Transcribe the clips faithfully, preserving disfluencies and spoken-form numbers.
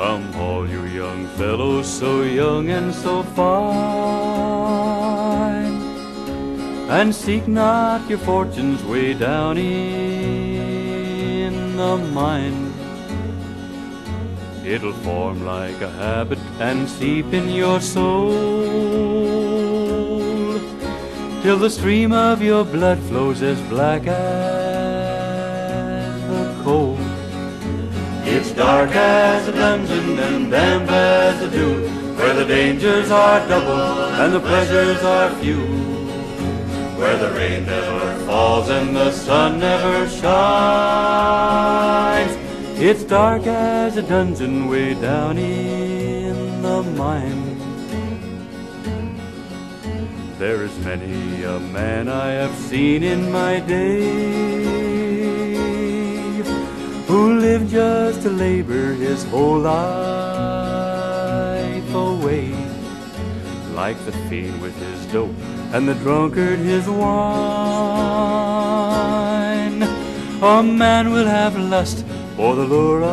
Come all you young fellows, so young and so fine, and seek not your fortunes way down in the mine. It'll form like a habit and seep in your soul, till the stream of your blood flows as black as the coal. It's dark as a dungeon and damp as the dew, where the dangers are double and the pleasures are few, where the rain never falls and the sun never shines. It's dark as a dungeon way down in the mine. There is many a man I have seen in my day who lived just to labor his whole life away, like the fiend with his dope and the drunkard his wine. A man will have lust for the lure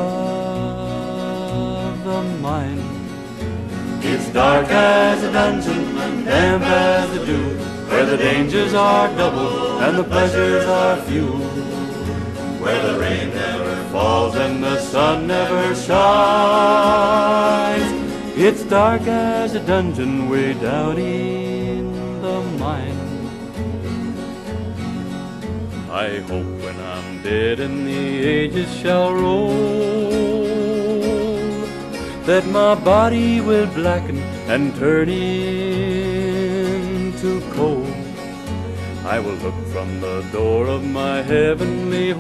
of the mind. It's dark as a dungeon and damp as the dew, where the dangers are double and the pleasures are few, where the rain never falls and the sun never shines. It's dark as a dungeon way down in the mine. I hope when I'm dead and the ages shall roll, that my body will blacken and turn into coal. I will look from the door of my heavenly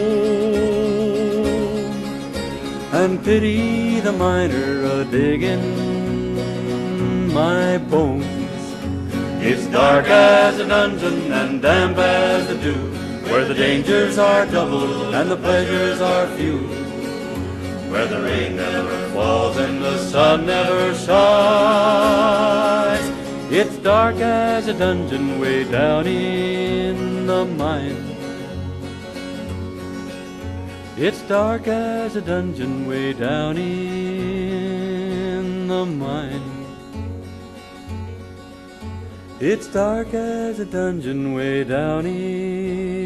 home and pity the miner a-digging my bones. It's dark as a dungeon and damp as the dew, where the dangers are double and the pleasures are few, where the rain never falls and the sun never shines. It's dark as a dungeon way down in the mine. It's dark as a dungeon way down in the mine. It's dark as a dungeon way down in